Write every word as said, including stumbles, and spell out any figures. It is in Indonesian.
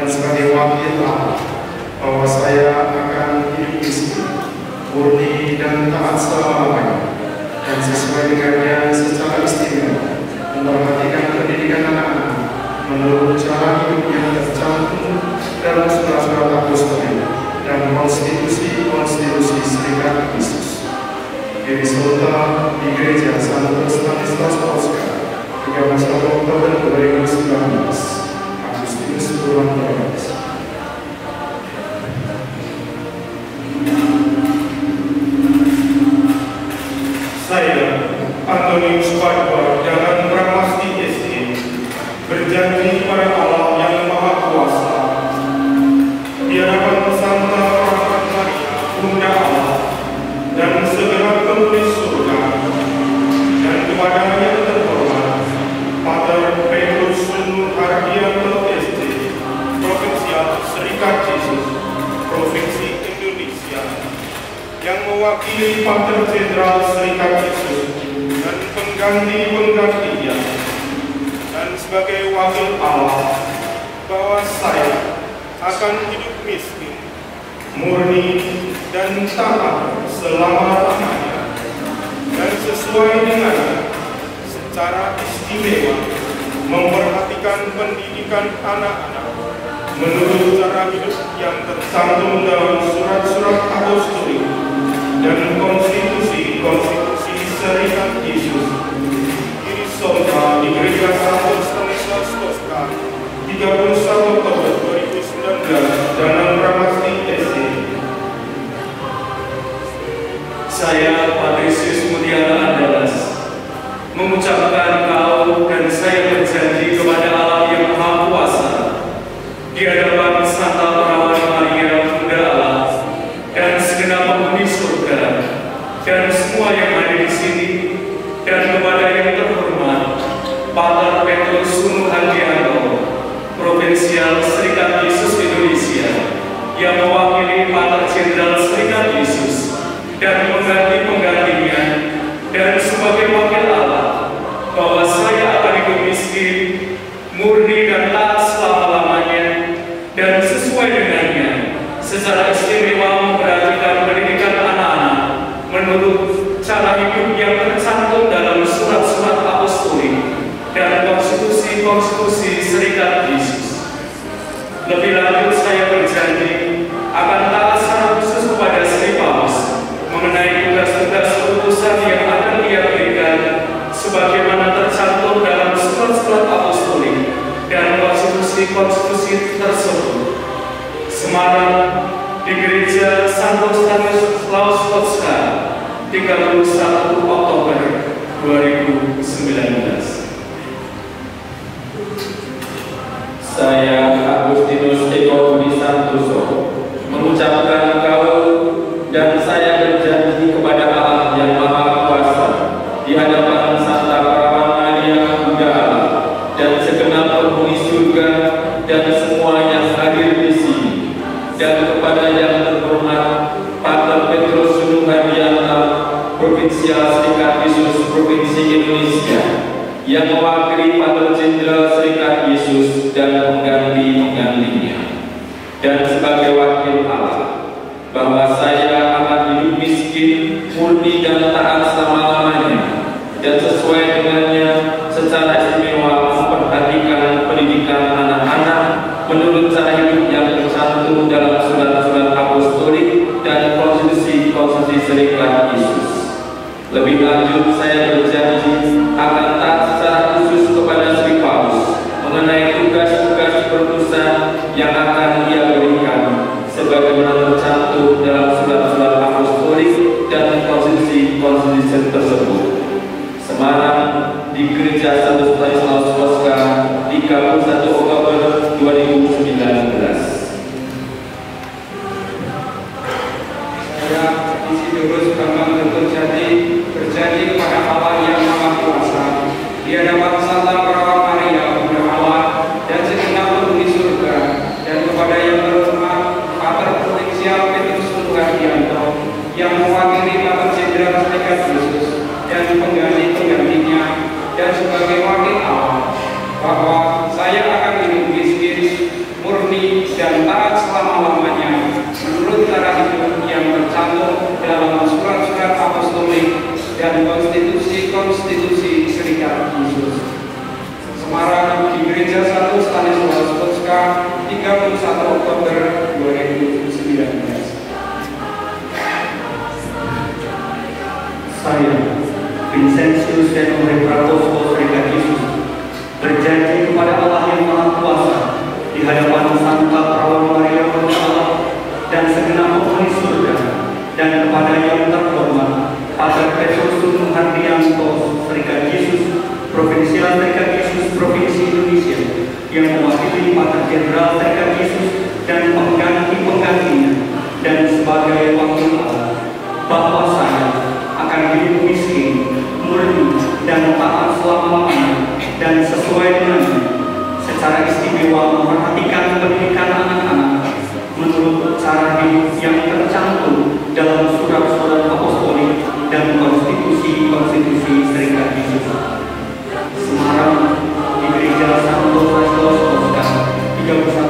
dan sebagai wakil Allah bahwa saya akan hidup miskin, murni dan taat selama-lamanya, dan sesuai dengannya secara istimewa memperhatikan pendidikan anak-anak menurut cara hidup yang tercantum dalam surat-surat apostolik dan konstitusi-konstitusi Serikat Kristus. Episota di Gereja Santo Stanislas Polska, tiga belas Oktober dua ribu sembilan belas, Agustinus Purwanto. Saya, Antonius Padua Jalan Pramasti S D, berjanji pada Allah yang Maha Kuasa, di hadapan Santa Perangkat Maria, Bunda Allah, dan segenap penghuni surga, dan kepada yang terhormat Pater Petrus Sunu Hardianto S D, Provinsial Serikat Yesus, Provinsi Indonesia, yang mewakili Pater Jenderal Serikat Yesus dan pengganti-penggantinya, dan sebagai wakil Allah bahwa saya akan hidup miskin, murni dan taat selama-lamanya, dan sesuai dengannya secara istimewa memperhatikan pendidikan anak-anak menurut cara hidup yang tercantum dalam surat-surat apostolik dan konstitusi-konstitusi Serikat Yesus. Kirisonta di Gereja Santo Stanislas Polska, tiga puluh satu Oktober dua ribu sembilan belas, Jalan Pramasti S D. Saya, Patrisius Mutiara Andalas, mengucapkan kau dan saya berjanji kepada Allah yang Maha Kuasa di hadapan Santa Perawan Maria Bunda Allah dan segenap penghuni surga dan semua yang ada di sini, dan kepada yang terhormat Pater Petrus Sunu Hardianto, Provinsial Serikat Yesus Indonesia, yang mewakili Pater Jenderal Serikat Yesus dan pengganti-penggantinya, dan sebagai wakil Allah bahwa saya akan hidup miskin, murni dan taat selama-lamanya, dan sesuai dengannya secara istimewa memperhatikan pendidikan anak-anak menurut cara hidup yang tercantum dalam surat-surat apostolik dan konstitusi-konstitusi Serikat Yesus. Lebih lanjut, saya berjanji akan taat secara khusus kepada Sri Paus mengenai tugas-tugas utusan yang akan dia berikan sebagaimana tercantum dalam surat-surat apostolik dan konstitusi-konstitusi tersebut. Semarang, di Gereja Santo Stanislas Polska, tiga puluh satu Oktober dua ribu sembilan belas. Saya, Agustinus Eko Budi Santoso, mengucapkan kau dan saya berjanji kepada Allah yang Maha Kuasa di hadapan Santa Perawan Maria Bunda Allah dan segenap penghuni surga dan semua yang hadir di sini, dan kepada yang terhormat Pater Petrus Sunu Hardianto, Provinsial Serikat Yesus Provinsi Indonesia, yang mewakili Pater Jenderal Serikat Yesus dan pengganti-penggantinya, dan sebagai wakil Allah bahwa saya akan hidup miskin, murni dan taat selama-lamanya, dan sesuai dengannya secara istimewa memperhatikan pendidikan anak-anak menurut cara hidup yang tercantum dalam surat-surat apostolik dan konstitusi-konstitusi Serikat Yesus. Lebih lanjut, saya berjanji akan taat secara khusus kepada Sri Paus mengenai tugas-tugas perutusan yang akan ia berikan sebagaimana tercantum dalam surat-surat apostolik dan konstitusi-konstitusi tersebut. Semarang, di Gereja Santo Stanislas Polska, tiga puluh satu Oktober dua ribu sembilan belas. Saya, Isidorus Bambang Kertojati, berjanji kepada Allah yang Maha Kuasa di hadapan Santa Perawan Maria Bunda Allah dan segenap penghuni surga, dan kepada yang terhormat Pater Provinsial Petrus Sunu Hardianto yang mewakili Pater Jenderal Serikat Yesus dan pengganti-penggantinya, dan sebagai wakil Allah bahwa saya akan hidup miskin, murni Saya, Vincentius Senore Pratoso Serikat Yesus, berjanji kepada Allah yang Maha Kuasa di hadapan Santa Perawan Maria Bunda Allah dan segenap penghuni surga, dan kepada yang terhormat Pater Petrus Suhardianto Serikat Yesus, Provinsial Serikat Yesus Provinsi Indonesia, yang mewakili Pater Jenderal Serikat Yesus dan pengganti-penggantinya, dan sebagai wakil Allah, bahwa saya akan hidup miskin, murni, dan taat selama-lamanya, dan sesuai dengannya, secara istimewa memperhatikan pendidikan anak-anak menurut cara hidup yang tercantum dalam surat-surat apostolik dan konstitusi-konstitusi Serikat Yesus. Semarang, di Gereja Santo Franciscus Oscar, tiga puluh satu